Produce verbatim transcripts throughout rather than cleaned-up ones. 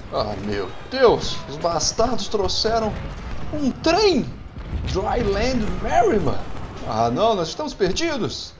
Ah, meu Deus! Os bastardos trouxeram um trem! Dryland Merriman! Ah, não, nós estamos perdidos!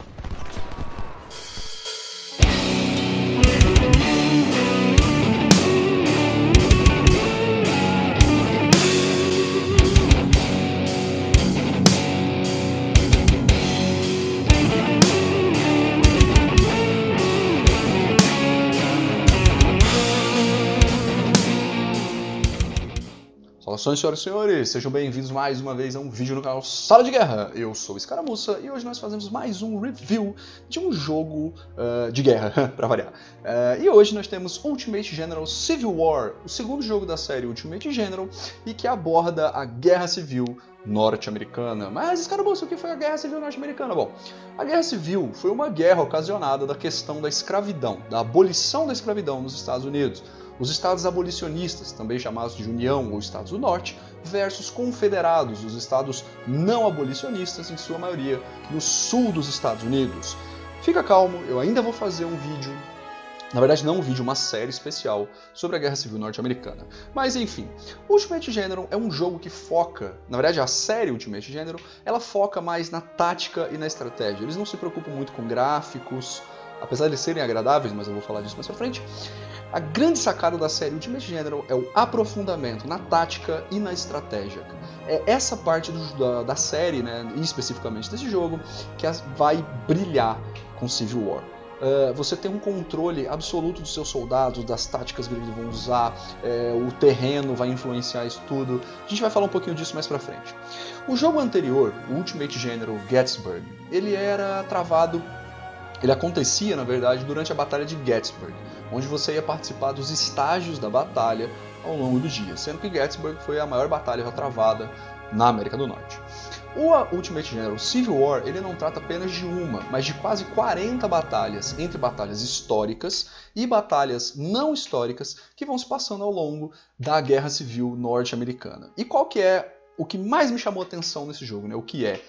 Saudações, senhoras e senhores, sejam bem-vindos mais uma vez a um vídeo no canal Sala de Guerra. Eu sou o Escaramuça e hoje nós fazemos mais um review de um jogo uh, de guerra, para variar. Uh, e hoje nós temos Ultimate General Civil War, o segundo jogo da série Ultimate General e que aborda a Guerra Civil norte-americana. Mas, Escaramuça, o que foi a Guerra Civil norte-americana? Bom, a Guerra Civil foi uma guerra ocasionada da questão da escravidão, da abolição da escravidão nos Estados Unidos. Os estados abolicionistas, também chamados de União ou Estados do Norte, versus confederados, os estados não abolicionistas, em sua maioria, no sul dos Estados Unidos. Fica calmo, eu ainda vou fazer um vídeo, na verdade não um vídeo, uma série especial sobre a Guerra Civil Norte-Americana. Mas enfim, Ultimate General é um jogo que foca, na verdade a série Ultimate General, ela foca mais na tática e na estratégia. Eles não se preocupam muito com gráficos, apesar de serem agradáveis, mas eu vou falar disso mais pra frente. A grande sacada da série Ultimate General é o aprofundamento na tática e na estratégia. É essa parte do, da, da série, né, e especificamente desse jogo, que vai brilhar com Civil War. Uh, você tem um controle absoluto dos seus soldados, das táticas que eles vão usar, é, o terreno vai influenciar isso tudo. A gente vai falar um pouquinho disso mais pra frente. O jogo anterior, o Ultimate General Gettysburg, ele era travado, ele acontecia, na verdade, durante a Batalha de Gettysburg, onde você ia participar dos estágios da batalha ao longo do dia, sendo que Gettysburg foi a maior batalha já travada na América do Norte. O Ultimate General Civil War, ele não trata apenas de uma, mas de quase quarenta batalhas, entre batalhas históricas e batalhas não históricas, que vão se passando ao longo da Guerra Civil Norte-Americana. E qual que é o que mais me chamou a atenção nesse jogo, né? O que é?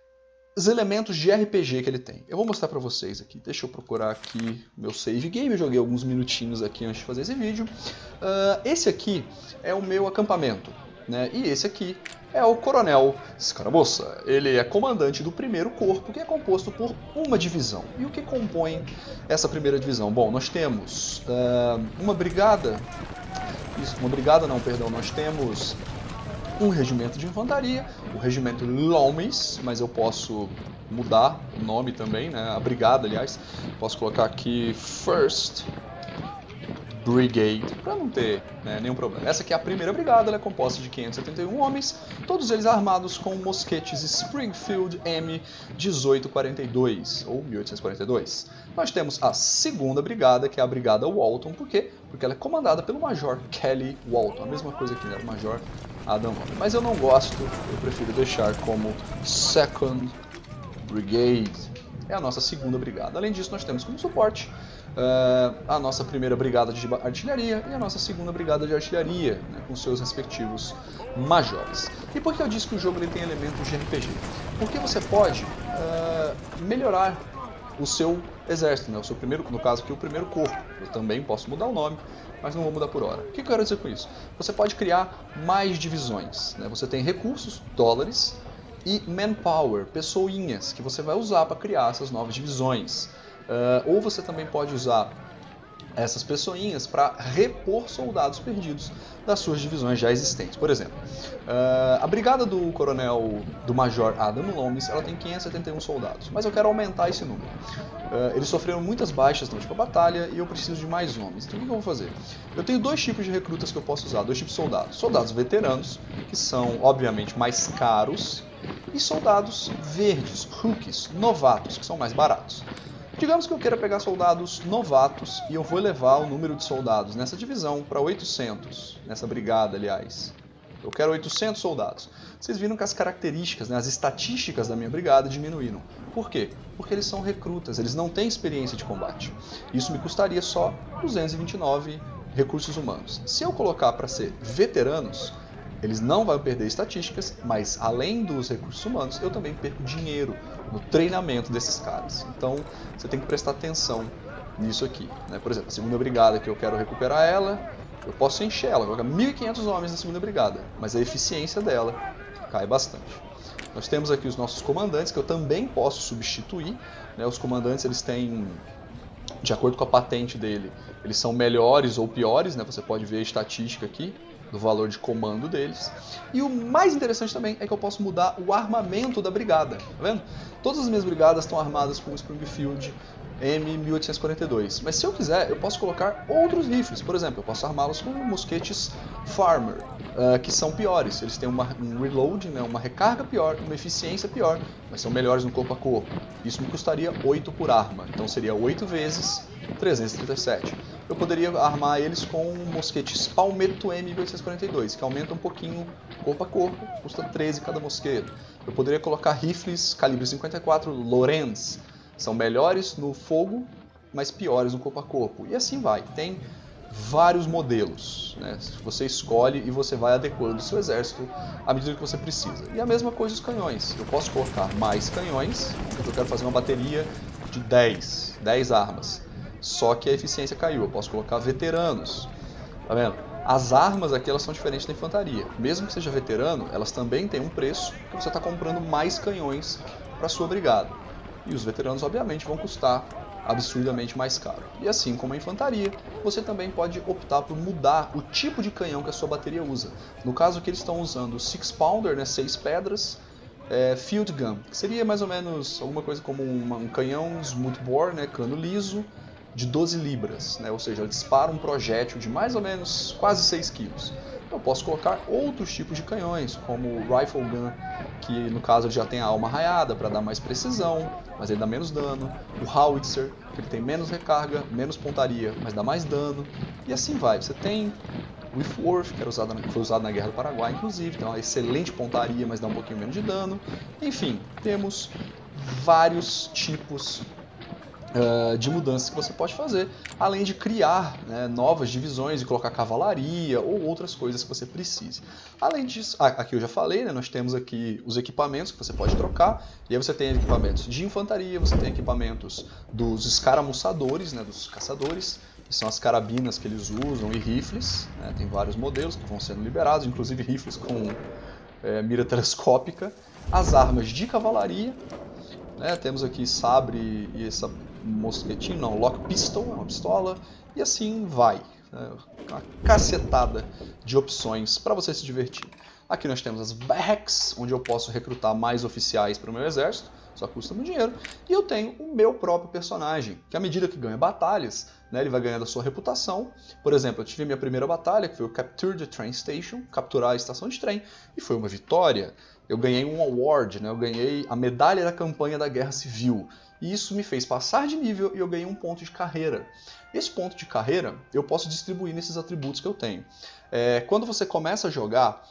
Os elementos de R P G que ele tem. Eu vou mostrar pra vocês aqui. Deixa eu procurar aqui meu save game. Eu joguei alguns minutinhos aqui antes de fazer esse vídeo. Uh, esse aqui é o meu acampamento, né? E esse aqui é o Coronel Escaramuça. Ele é comandante do primeiro corpo, que é composto por uma divisão. E o que compõe essa primeira divisão? Bom, nós temos uh, uma brigada... Isso, uma brigada não, perdão. Nós temos... um regimento de infantaria, o regimento Loomis, mas eu posso mudar o nome também, né? A brigada, aliás. Posso colocar aqui First Brigade, para não ter, né, nenhum problema. Essa aqui é a primeira brigada, ela é composta de quinhentos e setenta e um homens, todos eles armados com mosquetes Springfield M dezoito quarenta e dois, ou mil oitocentos e quarenta e dois. Nós temos a segunda brigada, que é a brigada Walton, por quê? Porque ela é comandada pelo Major Kelly Walton, a mesma coisa que era o Major Adam Walton. Mas eu não gosto, eu prefiro deixar como Second Brigade, é a nossa segunda brigada. Além disso, nós temos como suporte Uh, a nossa primeira brigada de artilharia e a nossa segunda brigada de artilharia, né, com seus respectivos majores. E por que eu disse que o jogo ele tem elementos de R P G? Porque você pode uh, melhorar o seu exército, né, o seu primeiro, no caso aqui o primeiro corpo. Eu também posso mudar o nome, mas não vou mudar por hora. O que eu quero dizer com isso? Você pode criar mais divisões, né? Você tem recursos, dólares, e manpower, pessoinhas, que você vai usar para criar essas novas divisões. Uh, ou você também pode usar essas pessoinhas para repor soldados perdidos das suas divisões já existentes. Por exemplo, uh, a brigada do coronel, do Major Adam Loomis, ela tem quinhentos e setenta e um soldados, mas eu quero aumentar esse número. Uh, eles sofreram muitas baixas durante a batalha e eu preciso de mais homens. Então o que eu vou fazer? Eu tenho dois tipos de recrutas que eu posso usar, dois tipos de soldados. Soldados veteranos, que são obviamente mais caros, e soldados verdes, rookies, novatos, que são mais baratos. Digamos que eu queira pegar soldados novatos e eu vou elevar o número de soldados nessa divisão para oitocentos, nessa brigada, aliás. Eu quero oitocentos soldados. Vocês viram que as características, né, as estatísticas da minha brigada diminuíram. Por quê? Porque eles são recrutas, eles não têm experiência de combate. Isso me custaria só duzentos e vinte e nove recursos humanos. Se eu colocar para ser veteranos, eles não vão perder estatísticas, mas além dos recursos humanos, eu também perco dinheiro no treinamento desses caras. Então, você tem que prestar atenção nisso aqui, né? Por exemplo, a segunda brigada que eu quero recuperar ela, eu posso encher ela, colocar mil e quinhentos homens na segunda brigada, mas a eficiência dela cai bastante. Nós temos aqui os nossos comandantes, que eu também posso substituir, né? Os comandantes, eles têm, de acordo com a patente dele, eles são melhores ou piores, né? Você pode ver a estatística aqui do valor de comando deles. E o mais interessante também é que eu posso mudar o armamento da brigada, tá vendo? Todas as minhas brigadas estão armadas com o Springfield M mil oitocentos e quarenta e dois, mas se eu quiser, eu posso colocar outros rifles. Por exemplo, eu posso armá-los com mosquetes Farmer, uh, que são piores. Eles têm uma, um reload, né, uma recarga pior, uma eficiência pior, mas são melhores no corpo a corpo. Isso me custaria oito por arma, então seria oito vezes trezentos e trinta e sete. Eu poderia armar eles com mosquetes Palmetto M mil oitocentos e quarenta e dois, que aumenta um pouquinho corpo a corpo, custa treze cada mosquete. Eu poderia colocar rifles calibre cinquenta e quatro Lorenz, são melhores no fogo, mas piores no corpo a corpo. E assim vai. Tem vários modelos, né? Você escolhe e você vai adequando o seu exército à medida que você precisa. E a mesma coisa os canhões. Eu posso colocar mais canhões, porque eu quero fazer uma bateria de dez, dez armas. Só que a eficiência caiu. Eu posso colocar veteranos. Tá vendo? As armas aqui, elas são diferentes da infantaria. Mesmo que seja veterano, elas também têm um preço, porque você está comprando mais canhões para sua brigada. E os veteranos, obviamente, vão custar absurdamente mais caro. E assim como a infantaria, você também pode optar por mudar o tipo de canhão que a sua bateria usa. No caso aqui eles estão usando six pounder, né, seis pedras, é, field gun, que seria mais ou menos alguma coisa como uma, um canhão smoothbore, né, cano liso, de doze libras, né, ou seja, ele dispara um projétil de mais ou menos quase seis quilos. Eu posso colocar outros tipos de canhões, como o Rifle Gun, que no caso ele já tem a alma raiada para dar mais precisão, mas ele dá menos dano. O Howitzer, que ele tem menos recarga, menos pontaria, mas dá mais dano. E assim vai. Você tem o Whiffworth, que era usado, foi usado na Guerra do Paraguai, inclusive, tem uma excelente pontaria, mas dá um pouquinho menos de dano. Enfim, temos vários tipos Uh, de mudanças que você pode fazer, além de criar, né, novas divisões e colocar cavalaria ou outras coisas que você precise. Além disso, aqui eu já falei, né, nós temos aqui os equipamentos que você pode trocar, e aí você tem equipamentos de infantaria, você tem equipamentos dos escaramuçadores, né, dos caçadores, que são as carabinas que eles usam, e rifles, né, tem vários modelos que vão sendo liberados, inclusive rifles com é, mira telescópica, as armas de cavalaria, né, temos aqui sabre e essa mosquetinho, não, lock pistol, uma pistola, e assim vai. Né, uma cacetada de opções para você se divertir. Aqui nós temos as barracks, onde eu posso recrutar mais oficiais para o meu exército, só custa muito dinheiro. E eu tenho o meu próprio personagem, que à medida que ganha batalhas, né, ele vai ganhando a sua reputação. Por exemplo, eu tive a minha primeira batalha, que foi o Capture the Train Station, capturar a estação de trem, e foi uma vitória. Eu ganhei um award, né, eu ganhei a medalha da campanha da Guerra Civil. E isso me fez passar de nível e eu ganhei um ponto de carreira. Esse ponto de carreira eu posso distribuir nesses atributos que eu tenho. É, quando você começa a jogar,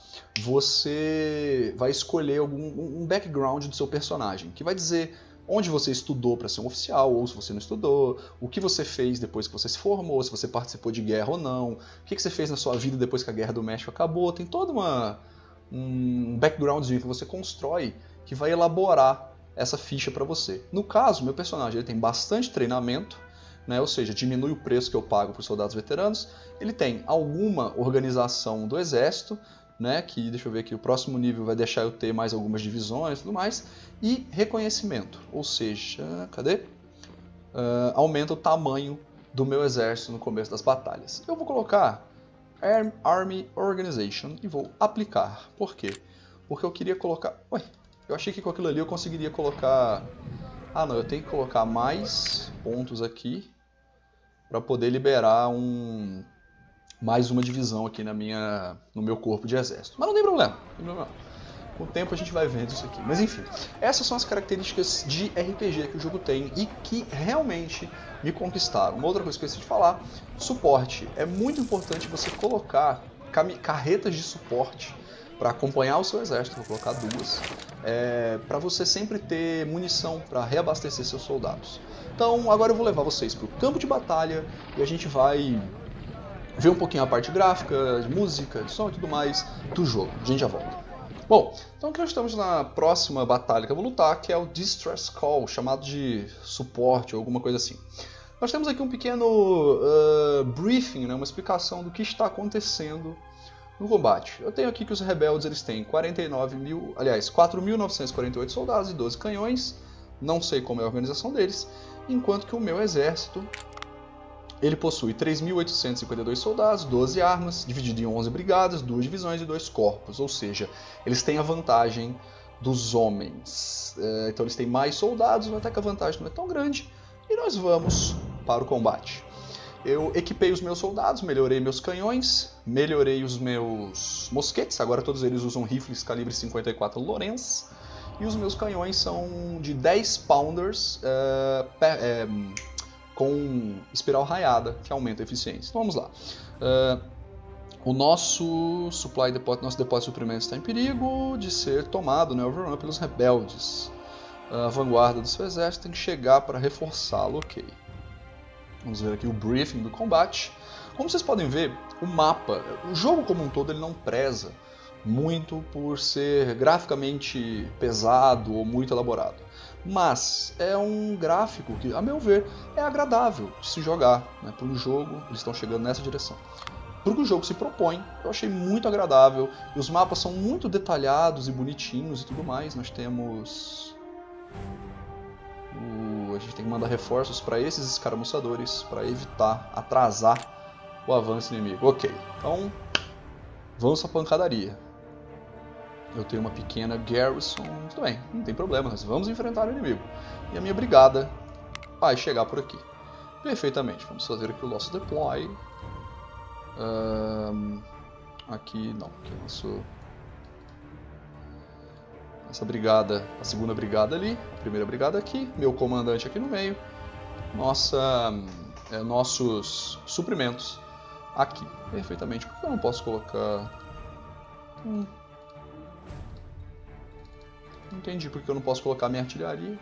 você vai escolher algum, um background do seu personagem, que vai dizer onde você estudou para ser um oficial, ou se você não estudou, o que você fez depois que você se formou, se você participou de guerra ou não, o que você fez na sua vida depois que a Guerra do México acabou. Tem todo uma, um backgroundzinho que você constrói que vai elaborar essa ficha para você. No caso, meu personagem ele tem bastante treinamento, né, ou seja, diminui o preço que eu pago para os soldados veteranos. Ele tem alguma organização do exército, né, que, deixa eu ver aqui, o próximo nível vai deixar eu ter mais algumas divisões e tudo mais, e reconhecimento, ou seja, cadê? Uh, aumenta o tamanho do meu exército no começo das batalhas. Eu vou colocar Army Organization e vou aplicar. Por quê? Porque eu queria colocar... Ué, eu achei que com aquilo ali eu conseguiria colocar... Ah não, eu tenho que colocar mais pontos aqui para poder liberar um... mais uma divisão aqui na minha... no meu corpo de exército. Mas não tem problema, não tem problema. Com o tempo a gente vai vendo isso aqui. Mas enfim, essas são as características de R P G que o jogo tem e que realmente me conquistaram. Uma outra coisa que eu esqueci de falar, suporte. É muito importante você colocar carretas de suporte para acompanhar o seu exército, vou colocar duas, é, para você sempre ter munição para reabastecer seus soldados. Então agora eu vou levar vocês para o campo de batalha e a gente vai ver um pouquinho a parte gráfica, de música, de som e tudo mais do jogo. A gente já volta. Bom, então aqui nós estamos na próxima batalha que eu vou lutar, que é o Distress Call, chamado de suporte ou alguma coisa assim. Nós temos aqui um pequeno uh, briefing, né, uma explicação do que está acontecendo no combate. Eu tenho aqui que os rebeldes eles têm quarenta e nove mil, aliás, quatro mil novecentos e quarenta e oito soldados e doze canhões. Não sei como é a organização deles, enquanto que o meu exército ele possui três mil oitocentos e cinquenta e dois soldados, doze armas, dividido em onze brigadas, duas divisões e dois corpos. Ou seja, eles têm a vantagem dos homens. É, então eles têm mais soldados, até que a vantagem não é tão grande. E nós vamos para o combate. Eu equipei os meus soldados, melhorei meus canhões, melhorei os meus mosquetes. Agora todos eles usam rifles calibre cinquenta e quatro Lorentz. E os meus canhões são de dez pounders é, é, com espiral raiada, que aumenta a eficiência. Então vamos lá. Uh, o nosso supply depósito, nosso depósito de suprimentos está em perigo de ser tomado, né, overrun pelos rebeldes. A vanguarda do seu exército tem que chegar para reforçá-lo, ok. Vamos ver aqui o briefing do combate. Como vocês podem ver, o mapa, o jogo como um todo, ele não preza muito por ser graficamente pesado ou muito elaborado. Mas é um gráfico que, a meu ver, é agradável de se jogar, né? Para um jogo, eles estão chegando nessa direção. Para o que o jogo se propõe, eu achei muito agradável. E os mapas são muito detalhados e bonitinhos e tudo mais. Nós temos... O... A gente tem que mandar reforços para esses escaramuçadores para evitar atrasar o avanço inimigo. Ok, então vamos para a pancadaria. Eu tenho uma pequena garrison, tudo bem, não tem problema, nós vamos enfrentar o inimigo. E a minha brigada vai chegar por aqui. Perfeitamente, vamos fazer aqui o nosso deploy. Um, aqui não, aqui é nosso, essa brigada, a segunda brigada ali, a primeira brigada aqui, meu comandante aqui no meio, nossa, é, nossos suprimentos aqui. Perfeitamente, por que eu não posso colocar... Hum. Não entendi porque eu não posso colocar minha artilharia.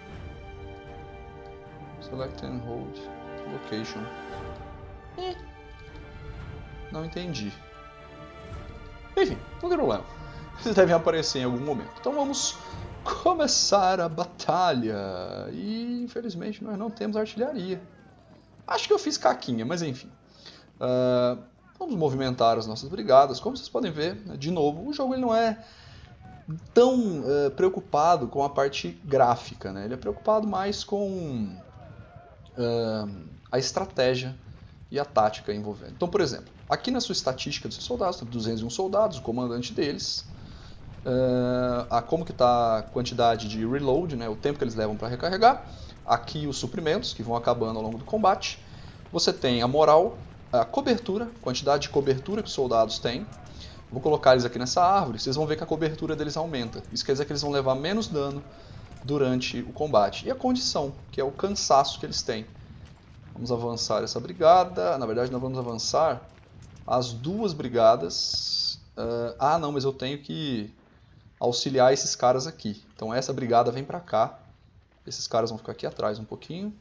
Select and hold location. Eh. Não entendi. Enfim, não tem problema. Eles devem aparecer em algum momento. Então vamos começar a batalha. E infelizmente nós não temos artilharia. Acho que eu fiz caquinha, mas enfim. Uh, vamos movimentar as nossas brigadas. Como vocês podem ver, de novo, o jogo ele não é tão uh, preocupado com a parte gráfica, né? Ele é preocupado mais com uh, a estratégia e a tática envolvendo. Então, por exemplo, aqui na sua estatística dos seus soldados, tem duzentos e um soldados, o comandante deles, uh, a como que está a quantidade de reload, né? O tempo que eles levam para recarregar, aqui os suprimentos que vão acabando ao longo do combate, você tem a moral, a cobertura, quantidade de cobertura que os soldados têm. Vou colocar eles aqui nessa árvore, vocês vão ver que a cobertura deles aumenta. Isso quer dizer que eles vão levar menos dano durante o combate. E a condição, que é o cansaço que eles têm. Vamos avançar essa brigada. Na verdade, nós vamos avançar as duas brigadas. Uh, ah, não, mas eu tenho que auxiliar esses caras aqui. Então essa brigada vem pra cá. Esses caras vão ficar aqui atrás um pouquinho.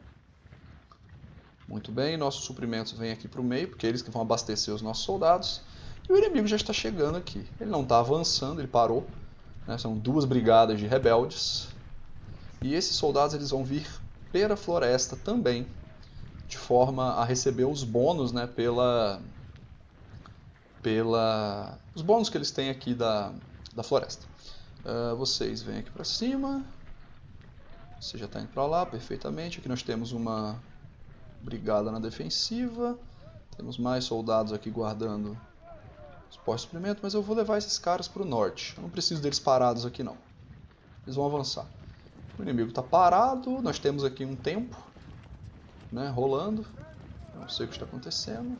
Muito bem, nossos suprimentos vêm aqui pro meio, porque eles que vão abastecer os nossos soldados. E o inimigo já está chegando aqui. Ele não está avançando, ele parou. Né? São duas brigadas de rebeldes. E esses soldados eles vão vir pela floresta também, de forma a receber os bônus, né, pela, pela, os bônus que eles têm aqui da, da floresta. Uh, vocês vêm aqui para cima. Você já está indo para lá perfeitamente. Aqui nós temos uma brigada na defensiva. Temos mais soldados aqui guardando os postos de suprimento, mas eu vou levar esses caras para o norte. Eu não preciso deles parados aqui não. Eles vão avançar. O inimigo está parado, nós temos aqui um tempo, né, rolando. Eu não sei o que está acontecendo.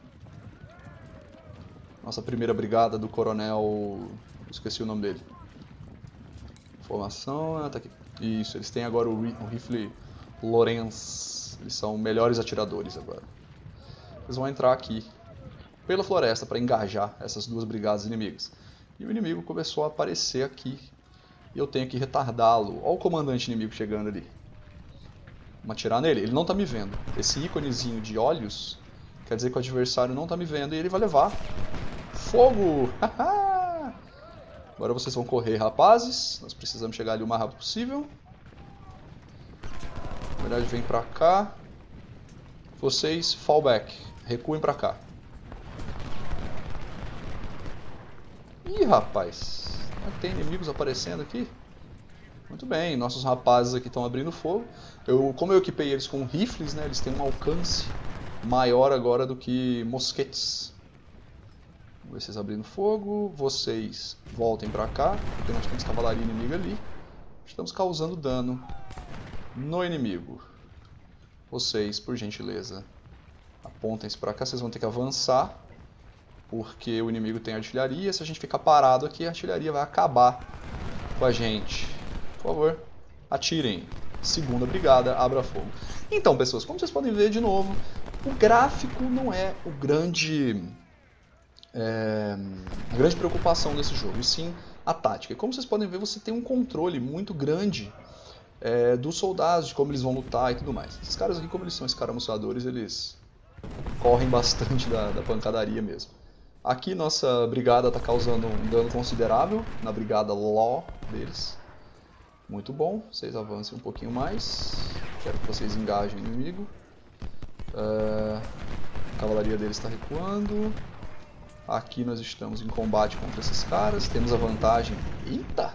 Nossa primeira brigada do coronel... Esqueci o nome dele. Formação... Ah, tá aqui. Isso, eles têm agora o, o rifle Lorentz. Eles são melhores atiradores agora. Eles vão entrar aqui pela floresta para engajar essas duas brigadas inimigas. E o inimigo começou a aparecer aqui. E eu tenho que retardá-lo. Olha o comandante inimigo chegando ali. Vamos atirar nele. Ele não está me vendo. Esse íconezinho de olhos quer dizer que o adversário não está me vendo e ele vai levar fogo. Agora vocês vão correr, rapazes. Nós precisamos chegar ali o mais rápido possível. Na verdade, vem pra cá. Vocês, fallback. Recuem pra cá. Ih, rapaz. Tem inimigos aparecendo aqui? Muito bem, nossos rapazes aqui estão abrindo fogo. Eu, como eu equipei eles com rifles, né, eles têm um alcance maior agora do que mosquetes. Vamos ver vocês abrindo fogo. Vocês voltem pra cá, porque nós temos cavalaria inimiga ali. Estamos causando dano no inimigo. Vocês, por gentileza, apontem-se pra cá. Vocês vão ter que avançar, porque o inimigo tem artilharia. Se a gente ficar parado aqui, a artilharia vai acabar com a gente. Por favor, atirem. Segunda brigada, abra fogo. Então, pessoas, como vocês podem ver de novo, o gráfico não é o grande, é, a grande preocupação desse jogo, e sim a tática. E como vocês podem ver, você tem um controle muito grande é, dos soldados, de como eles vão lutar e tudo mais. Esses caras aqui, como eles são escaramuçadores, eles correm bastante da, da pancadaria mesmo. Aqui nossa brigada está causando um dano considerável na brigada Law deles. Muito bom, vocês avancem um pouquinho mais. Quero que vocês engajem o inimigo. Uh, a cavalaria deles está recuando. Aqui nós estamos em combate contra esses caras. Temos a vantagem. Eita!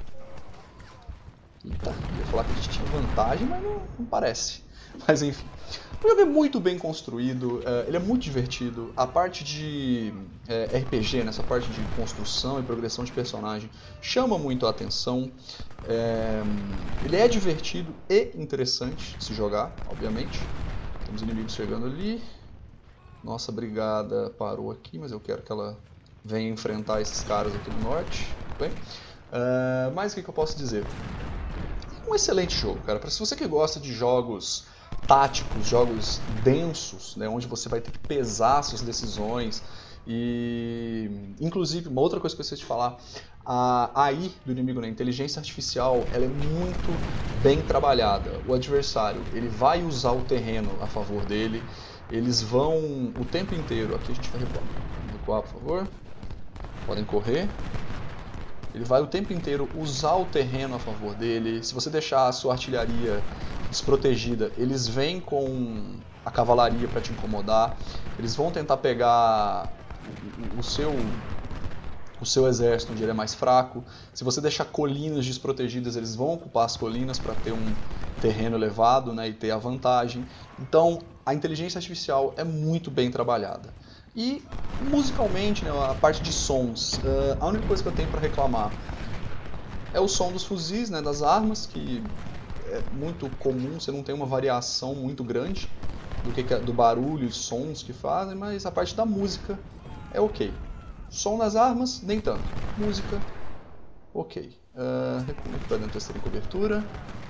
Eita, eu ia falar que a gente tinha vantagem, mas não, não parece. Mas enfim. O jogo é muito bem construído, uh, ele é muito divertido. A parte de uh, R P G, nessa parte de construção e progressão de personagem, chama muito a atenção. É, ele é divertido e interessante de se jogar, obviamente. Temos inimigos chegando ali. Nossa brigada parou aqui, mas eu quero que ela venha enfrentar esses caras aqui no norte. Bem, uh, mas o que, que eu posso dizer? É um excelente jogo, cara. Para se você que gosta de jogos táticos, jogos densos, né, onde você vai ter que pesar suas decisões e, inclusive, uma outra coisa que eu esqueci de falar, a A I do inimigo, né, a inteligência artificial, ela é muito bem trabalhada. O adversário, ele vai usar o terreno a favor dele, eles vão o tempo inteiro, aqui a gente vai recuar, vamos recuar, por favor, podem correr. Ele vai o tempo inteiro usar o terreno a favor dele. Se você deixar a sua artilharia desprotegida, eles vêm com a cavalaria para te incomodar. Eles vão tentar pegar o, o, seu, o seu exército onde ele é mais fraco. Se você deixar colinas desprotegidas, eles vão ocupar as colinas para ter um terreno elevado, né, e ter a vantagem. Então, a inteligência artificial é muito bem trabalhada. E musicalmente, né, a parte de sons, uh, a única coisa que eu tenho para reclamar é o som dos fuzis, né, das armas, que é muito comum, você não tem uma variação muito grande do, que, do barulho e sons que fazem, mas a parte da música é ok. Som das armas, nem tanto. Música, ok. Uh, Recuo para dentro da terceira cobertura.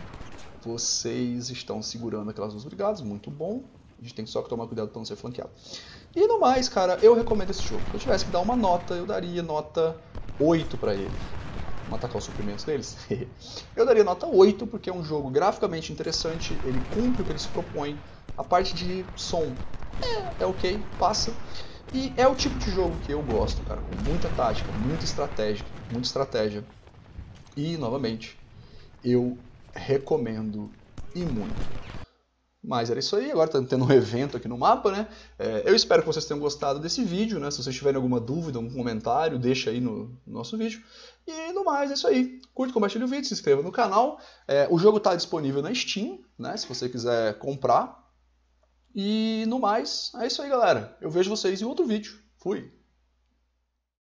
Vocês estão segurando aquelas duas brigadas, muito bom. A gente tem só que tomar cuidado para não ser flanqueado. E no mais, cara, eu recomendo esse jogo. Se eu tivesse que dar uma nota, eu daria nota oito para ele. Vamos atacar os suprimentos deles? Eu daria nota oito, porque é um jogo graficamente interessante, ele cumpre o que ele se propõe. A parte de som é, é ok, passa. E é o tipo de jogo que eu gosto, cara, com muita tática, muita estratégia, muita estratégia. E, novamente, eu recomendo e muito. Mas era isso aí, agora tá tendo um evento aqui no mapa, né? É, eu espero que vocês tenham gostado desse vídeo, né? Se vocês tiverem alguma dúvida, algum comentário, deixa aí no, no nosso vídeo. E no mais, é isso aí. Curte, compartilhe o vídeo, se inscreva no canal. É, o jogo está disponível na Steam, né? Se você quiser comprar. E no mais, é isso aí, galera. Eu vejo vocês em outro vídeo. Fui!